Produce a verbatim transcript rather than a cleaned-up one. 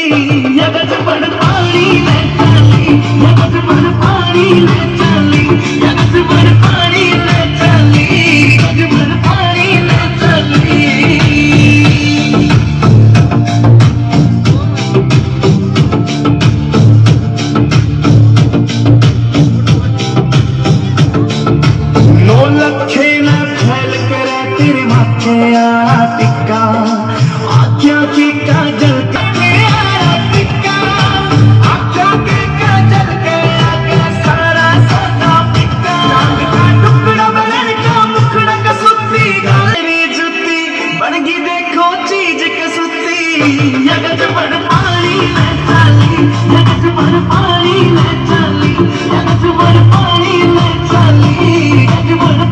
यगज बड़ पानी ले चली, यगज बड़ पानी ले चली, यगज बड़ पानी ले चली, यगज बड़ पानी ले चली। नौ लखे न फैल कर तेरे माथे आया टिक्का, आख्या की काजल के आया टिक्का, आख्या की काजल के आगे सारा सोना टिक्का, रंग का टुकड़ा बन का मुखड़ा कसुती, मेरी जुती बन गई देखो चीज कसुती। यगज बड़ पानी ले चली, यगज बड़ पानी ले चली, यगज बड़ पानी ले चली, यगज बड़